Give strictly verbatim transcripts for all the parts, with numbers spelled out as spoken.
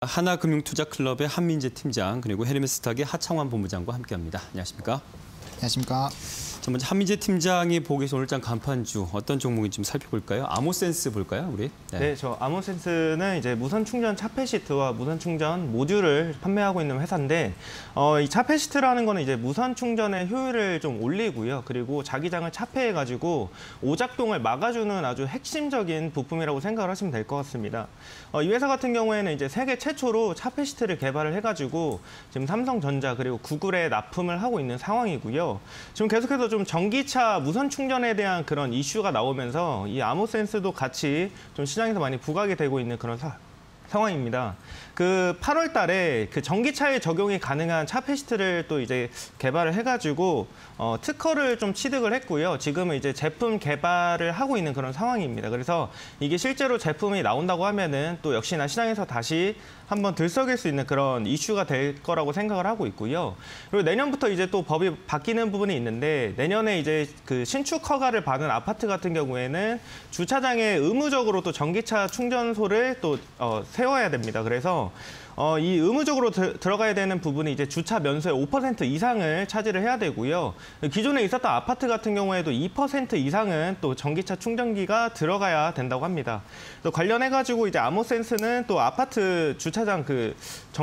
하나금융투자클럽의 한민재 팀장 그리고 헤르메스탁의 하창환 본부장과 함께합니다. 안녕하십니까? 안녕하십니까? 자, 먼저 한민재 팀장이 보고 계신 오늘장 간판주 어떤 종목인지 좀 살펴볼까요? 아모센스 볼까요, 우리? 네, 네 저 아모센스는 이제 무선 충전 차폐시트와 무선 충전 모듈을 판매하고 있는 회사인데, 어, 이 차폐시트라는 거는 이제 무선 충전의 효율을 좀 올리고요. 그리고 자기장을 차폐해가지고 오작동을 막아주는 아주 핵심적인 부품이라고 생각을 하시면 될 것 같습니다. 어, 이 회사 같은 경우에는 이제 세계 최초로 차폐시트를 개발을 해가지고 지금 삼성전자 그리고 구글에 납품을 하고 있는 상황이고요. 지금 계속해서 좀 전기차 무선 충전에 대한 그런 이슈가 나오면서 이 아모센스도 같이 좀 시장에서 많이 부각이 되고 있는 그런 사, 상황입니다. 그 팔월 달에 그 전기차에 적용이 가능한 차폐시트를 또 이제 개발을 해가지고 어, 특허를 좀 취득을 했고요. 지금은 이제 제품 개발을 하고 있는 그런 상황입니다. 그래서 이게 실제로 제품이 나온다고 하면은 또 역시나 시장에서 다시 한번 들썩일 수 있는 그런 이슈가 될 거라고 생각을 하고 있고요. 그리고 내년부터 이제 또 법이 바뀌는 부분이 있는데, 내년에 이제 그 신축 허가를 받은 아파트 같은 경우에는 주차장에 의무적으로 또 전기차 충전소를 또 어, 세워야 됩니다. 그래서 어, 이 의무적으로 들, 들어가야 되는 부분이 이제 주차 면소의 오 퍼센트 이상을 차지를 해야 되고요. 기존에 있었던 아파트 같은 경우에도 이 퍼센트 이상은 또 전기차 충전기가 들어가야 된다고 합니다. 또 관련해가지고 이제 아모센스는 또 아파트 주차장 그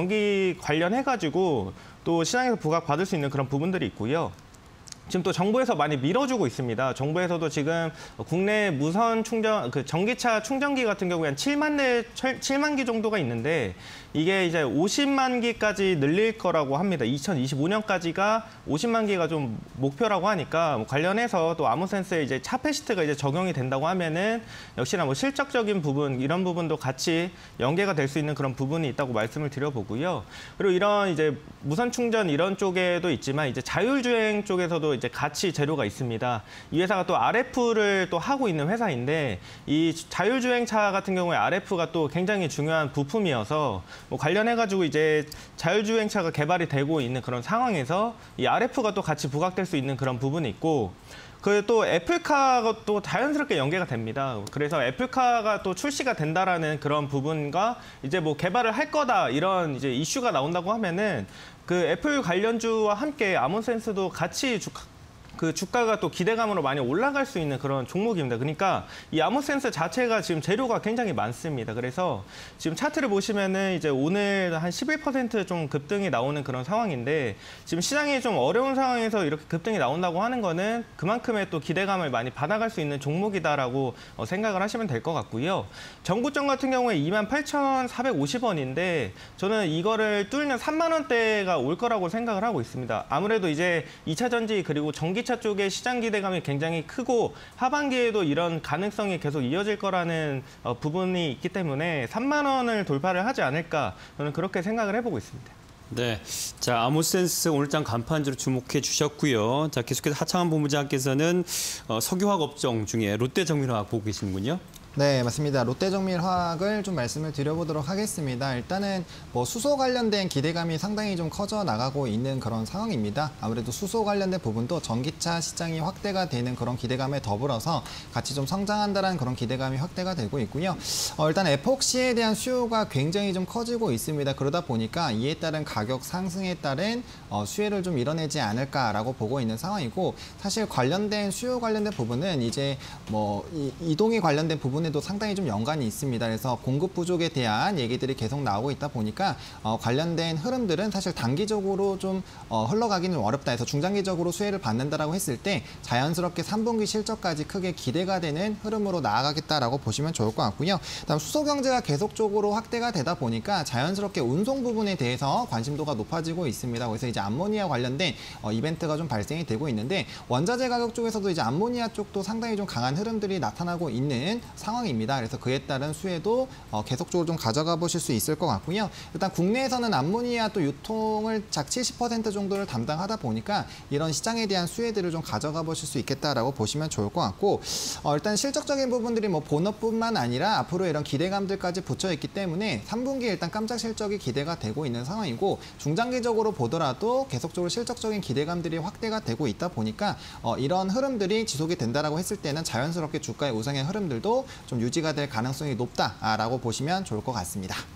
전기 관련해가지고 또 시장에서 부각 받을 수 있는 그런 부분들이 있고요. 지금 또 정부에서 많이 밀어주고 있습니다. 정부에서도 지금 국내 무선 충전, 그 전기차 충전기 같은 경우에 한 칠만 대, 칠만 기 정도가 있는데, 이게 이제 오십만 기까지 늘릴 거라고 합니다. 이천이십오 년까지가 오십만 기가 좀 목표라고 하니까, 뭐 관련해서 또 아모센스에 이제 차폐시트가 이제 적용이 된다고 하면은 역시나 뭐 실적적인 부분, 이런 부분도 같이 연계가 될 수 있는 그런 부분이 있다고 말씀을 드려보고요. 그리고 이런 이제 무선 충전 이런 쪽에도 있지만, 이제 자율주행 쪽에서도 이제 같이 재료가 있습니다. 이 회사가 또 알에프를 또 하고 있는 회사인데, 이 자율주행차 같은 경우에 알에프가 또 굉장히 중요한 부품이어서 뭐 관련해가지고 이제 자율주행차가 개발이 되고 있는 그런 상황에서 이 알에프가 또 같이 부각될 수 있는 그런 부분이 있고, 그 또 애플카가 또 자연스럽게 연계가 됩니다. 그래서 애플카가 또 출시가 된다라는 그런 부분과 이제 뭐 개발을 할 거다 이런 이제 이슈가 나온다고 하면은 그 애플 관련주와 함께 아모센스도 같이 주, 그 주가가 또 기대감으로 많이 올라갈 수 있는 그런 종목입니다. 그러니까 이 아모센스 자체가 지금 재료가 굉장히 많습니다. 그래서 지금 차트를 보시면은 이제 오늘 한 십일 퍼센트 좀 급등이 나오는 그런 상황인데, 지금 시장이 좀 어려운 상황에서 이렇게 급등이 나온다고 하는 거는 그만큼의 또 기대감을 많이 받아갈 수 있는 종목이다라고 생각을 하시면 될 것 같고요. 정구점 같은 경우에 이만 팔천사백오십 원인데 저는 이거를 뚫는 삼만 원대가 올 거라고 생각을 하고 있습니다. 아무래도 이제 이 차 전지 그리고 전기 차 쪽의 시장 기대감이 굉장히 크고 하반기에도 이런 가능성이 계속 이어질 거라는 어, 부분이 있기 때문에 삼만 원을 돌파를 하지 않을까, 저는 그렇게 생각을 해보고 있습니다. 네, 자 아모센스 오늘장 간판주로 주목해 주셨고요. 자 계속해서 하창환 본부장께서는 어, 석유화학 업종 중에 롯데정밀화학 보고 계시는군요. 네, 맞습니다. 롯데정밀화학을 좀 말씀을 드려보도록 하겠습니다. 일단은 뭐 수소 관련된 기대감이 상당히 좀 커져 나가고 있는 그런 상황입니다. 아무래도 수소 관련된 부분도 전기차 시장이 확대가 되는 그런 기대감에 더불어서 같이 좀 성장한다는 그런 기대감이 확대가 되고 있고요. 어, 일단 에폭시에 대한 수요가 굉장히 좀 커지고 있습니다. 그러다 보니까 이에 따른 가격 상승에 따른 어, 수혜를 좀 이뤄내지 않을까라고 보고 있는 상황이고, 사실 관련된 수요 관련된 부분은 이제 뭐 이, 이동이 관련된 부분에 도 상당히 좀 연관이 있습니다. 그래서 공급 부족에 대한 얘기들이 계속 나오고 있다 보니까 어, 관련된 흐름들은 사실 단기적으로 좀 어, 흘러가기는 어렵다 해서 중장기적으로 수혜를 받는다라고 했을 때 자연스럽게 삼 분기 실적까지 크게 기대가 되는 흐름으로 나아가겠다라고 보시면 좋을 것 같고요. 다음 수소 경제가 계속적으로 확대가 되다 보니까 자연스럽게 운송 부분에 대해서 관심도가 높아지고 있습니다. 그래서 이제 암모니아 관련된 어, 이벤트가 좀 발생이 되고 있는데, 원자재 가격 쪽에서도 이제 암모니아 쪽도 상당히 좀 강한 흐름들이 나타나고 있는 상황입니다. 그래서 그에 따른 수혜도 어, 계속적으로 좀 가져가 보실 수 있을 것 같고요. 일단 국내에서는 암모니아 또 유통을 작 칠십 퍼센트 정도를 담당하다 보니까 이런 시장에 대한 수혜들을 좀 가져가 보실 수 있겠다라고 보시면 좋을 것 같고, 어, 일단 실적적인 부분들이 뭐 본업뿐만 아니라 앞으로 이런 기대감들까지 붙여 있기 때문에 삼 분기에 일단 깜짝 실적이 기대가 되고 있는 상황이고, 중장기적으로 보더라도 계속적으로 실적적인 기대감들이 확대가 되고 있다 보니까 어, 이런 흐름들이 지속이 된다라고 했을 때는 자연스럽게 주가의 우상의 흐름들도 좀 유지가 될 가능성이 높다라고 보시면 좋을 것 같습니다.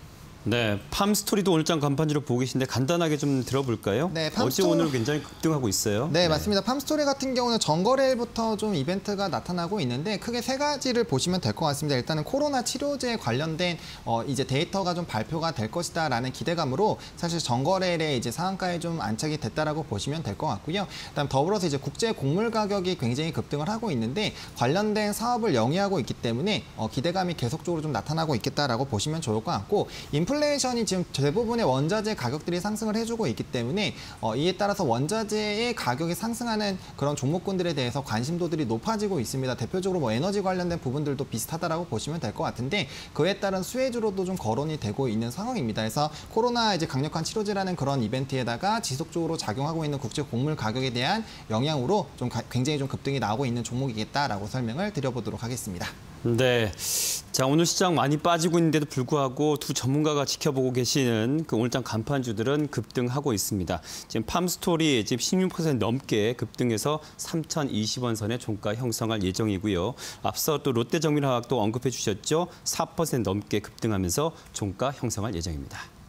네, 팜스토리도 오늘장 간판주로 보고 계신데 간단하게 좀 들어볼까요? 네, 어제 팜스토- 오늘 굉장히 급등하고 있어요. 네, 맞습니다. 팜스토리 같은 경우는 전거래일부터 좀 이벤트가 나타나고 있는데 크게 세 가지를 보시면 될 것 같습니다. 일단은 코로나 치료제 관련된 어, 이제 데이터가 좀 발표가 될 것이다라는 기대감으로 사실 전거래일에 이제 상한가에 좀 안착이 됐다라고 보시면 될 것 같고요. 그다음 더불어서 이제 국제 곡물 가격이 굉장히 급등을 하고 있는데 관련된 사업을 영위하고 있기 때문에 어, 기대감이 계속적으로 좀 나타나고 있겠다라고 보시면 좋을 것 같고, 인플레이션이 지금 대부분의 원자재 가격들이 상승을 해주고 있기 때문에 어, 이에 따라서 원자재의 가격이 상승하는 그런 종목군들에 대해서 관심도들이 높아지고 있습니다. 대표적으로 뭐 에너지 관련된 부분들도 비슷하다라고 보시면 될 것 같은데 그에 따른 수혜주로도 좀 거론이 되고 있는 상황입니다. 그래서 코로나 이제 강력한 치료제라는 그런 이벤트에다가 지속적으로 작용하고 있는 국제 곡물 가격에 대한 영향으로 좀 가, 굉장히 좀 급등이 나오고 있는 종목이겠다라고 설명을 드려보도록 하겠습니다. 네. 자, 오늘 시장 많이 빠지고 있는데도 불구하고 두 전문가가 지켜보고 계시는 그 오늘장 간판주들은 급등하고 있습니다. 지금 팜스토리 지금 십육 퍼센트 넘게 급등해서 삼천이십 원 선의 종가 형성할 예정이고요. 앞서 또 롯데정밀화학도 언급해 주셨죠. 사 퍼센트 넘게 급등하면서 종가 형성할 예정입니다.